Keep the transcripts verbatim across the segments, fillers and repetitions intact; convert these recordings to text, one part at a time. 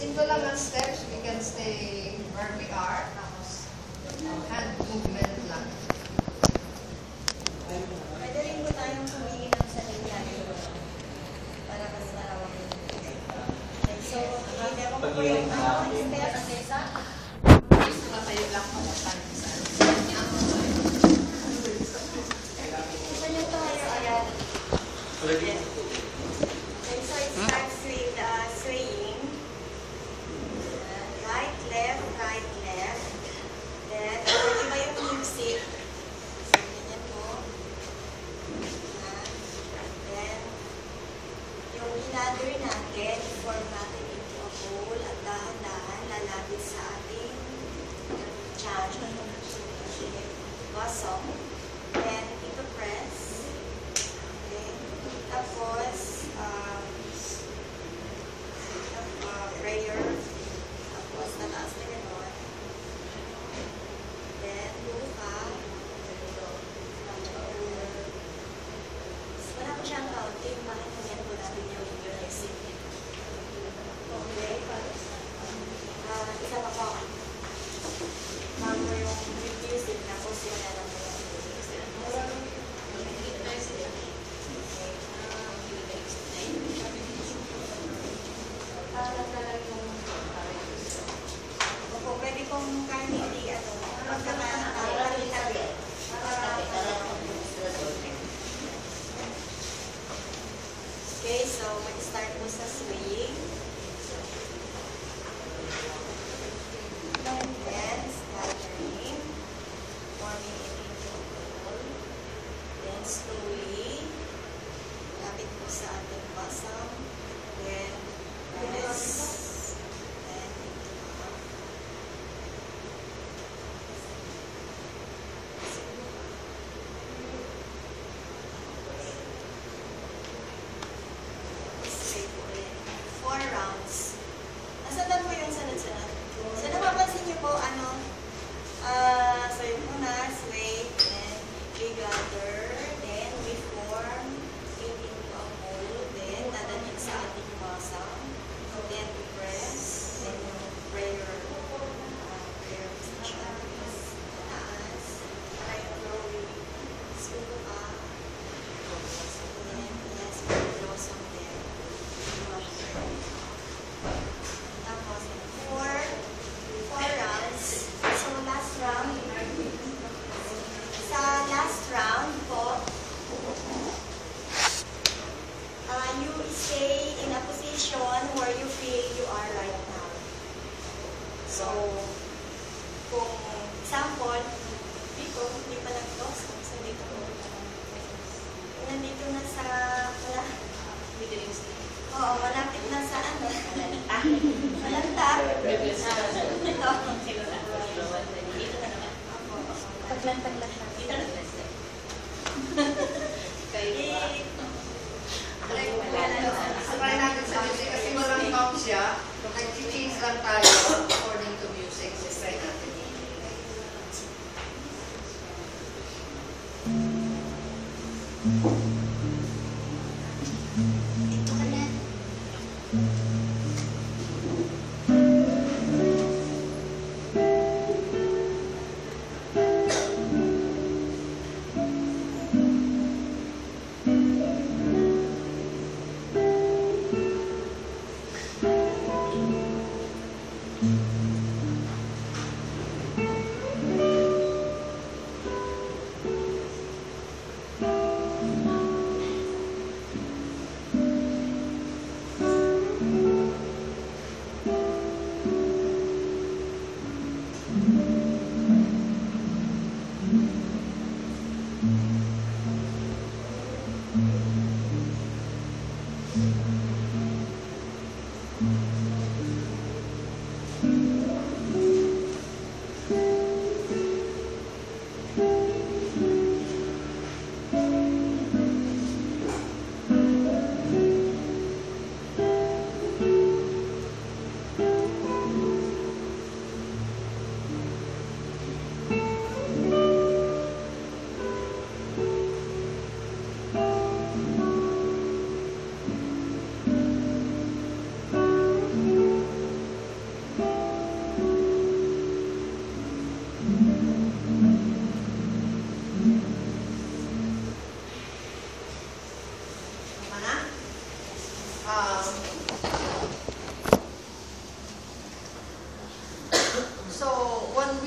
Simple lang ang steps. We can stay where we are. Tapos, hand movement lang. Pwede rin po tayong humingi ng sarili natin para mas marawang. Okay, so, meron ko po yung steps. Matayo lang ako sa Ito yung tayo, ayan. Okay, so it starts with uh, swaying. Uh, right, left, right, left. Then, iba yung music. So, ganyan po. Uh, then, yung ginather natin, form natin into a bowl at dahan-dahan lalapit sa ating chan, bosom. Then, ito press. Okay. Tapos, um, uh, prayer. Tapos, nataas na gano'n. Then, luka. Wala ko siyang counting. Bakit nangyari po natin yung music? Okay. Uh, isa pa po. Bago yung music, tapos wala lang po yung music. Para talaga yung opo, pwede kong kahit hindi ano, magkakatabi. Okay, so mag-start po sa swaying. And then scattering, forming it into a ball. Then slowly, lapit po sa ating bosom. Then press. Then into up. Straight po ulit. Four rounds. Nasaan po yung sunod-sunod? So, napapansin niyo po, ano, uh, so yung muna, sway, then we gather, then we form it into a bowl, then dadalhin sa ating bosom, then we press, then yung prayer, uh, prayer position is taas, para yung glory, sulo ka, then yes, we blossom there, tapos four, four rounds. So, last round. Sa last round po, uh, you stay in a position where you feel you are right now. So, kung example, dito, hindi pa nag-close. So, dito po. Kung nandito na sa, wala, middle state. Oo, malapit na sa ano? Malanta. Malanta. Paglantang lang siya. Dito na lang siya. Sabay natin sa music kasi walang count siya. Nag-change lang tayo according to music. So, try natin. Dito ka na.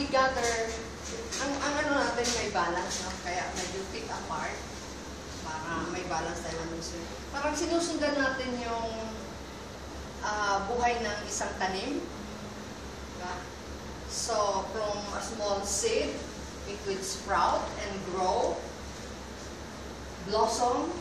we gather, ang, ang ano natin may balance, no? Kaya medyo pick apart para may balance tayo ng museum. Parang sinusundan natin yung uh, buhay ng isang tanim. Diba? So, from a small seed, it would sprout and grow, blossom,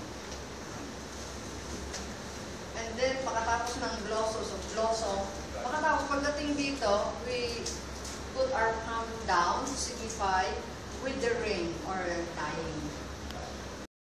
and then pagkatapos ng blossom, so blossom, pagkatapos pagdating dito, we put our palm down to signify with the ring or tying.